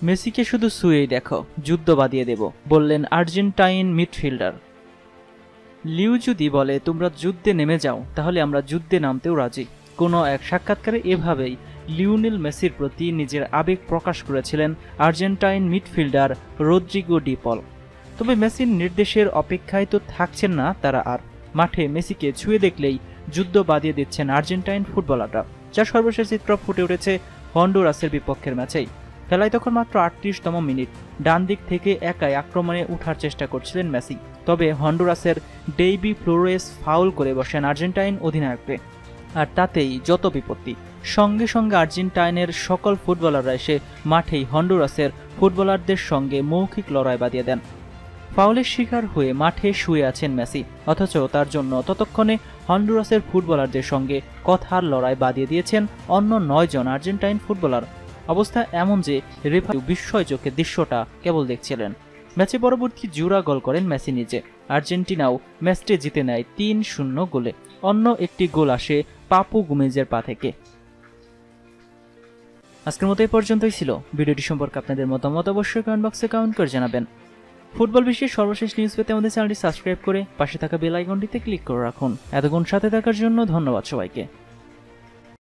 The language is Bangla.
মেসিকে শুধু ছুঁয়েই দেখো, যুদ্ধ বাঁধিয়ে দেব, বললেন আর্জেন্টাইন মিডফিল্ডার। লিউ যদি বলে তোমরা যুদ্ধে নেমে যাও, তাহলে আমরা যুদ্ধে নামতেও রাজি। কোনো এক সাক্ষাৎকারে এভাবেই লিওনেল মেসির প্রতি নিজের আবেগ প্রকাশ করেছিলেন Argentine midfielder Rodrigo de Paul. তবে মেসির নির্দেশের অপেক্ষায় তো থাকছেন না তারা আর। মাঠে মেসিকে ছুঁয়ে দেখলেই যুদ্ধ বাঁধিয়ে দিচ্ছেন আর্জেন্টাইন ফুটবলাররা, যা সর্বশেষ চিত্র ফুটে উঠেছে হন্ডুরাসের বিপক্ষের ম্যাচেই। খেলায় তখন মাত্র ৩৮তম মিনিট, ডান দিক থেকে একাই আক্রমণে ওঠার চেষ্টা করছিলেন মেসি। তবে হন্ডুরাসের ডেইবি ফ্লোরেস ফাউল করে বসেন আর্জেন্টাইন অধিনায়ককে, আর তাতেই যত বিপত্তি। সঙ্গে সঙ্গে আর্জেন্টাইনের সকল ফুটবলাররা এসে মাঠেই হন্ডুরাসের ফুটবলারদের সঙ্গে মৌখিক লড়াই বাঁধিয়ে দেন। ফাউলের শিকার হয়ে মাঠে শুয়ে আছেন মেসি, অথচ তার জন্য ততক্ষণে হন্ডুরাসের ফুটবলারদের সঙ্গে কথার লড়াই বাঁধিয়ে দিয়েছেন অন্য ৯ জন আর্জেন্টাইন ফুটবলার। অবস্থা এমন যে রেফারি বিস্ময় চোখে দৃশ্যটা কেবল দেখছিলেন। ম্যাচে পরবর্তী জোড়া গোল করেন মেসি নিজে। আর্জেন্টিনাও ম্যাচটি জিতে নেয় ৩-০ গোলে। অন্য একটি গোল আসে পাপু গুমেজের পা থেকে। আজকের মতো এই পর্যন্তই ছিল। ভিডিওটি সম্পর্কে আপনাদের মতামত অবশ্যই কমেন্ট বক্সে কমেন্ট করে জানাবেন। ফুটবল বিশ্বের সর্বশেষ নিউজ পেতে আমাদের চ্যানেলটি সাবস্ক্রাইব করে পাশে থাকা বেল আইকনটিতে ক্লিক করে রাখুন। এতক্ষণ সাথে থাকার জন্য ধন্যবাদ সবাইকে।